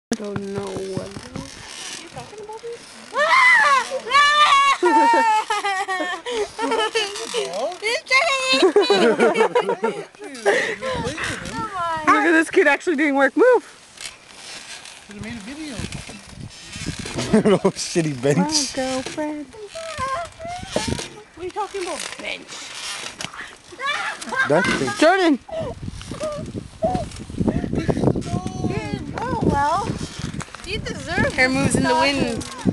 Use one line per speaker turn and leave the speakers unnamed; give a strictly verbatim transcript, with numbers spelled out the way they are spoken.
don't know what.
You talking about this?
Look at this kid actually doing work. Move.
Should have made a video.
Oh, shitty bench.
My girlfriend.
What are you talking about, bench?
That's the
Jordan.
Oh well, you deserve.
Hair moves in the wind.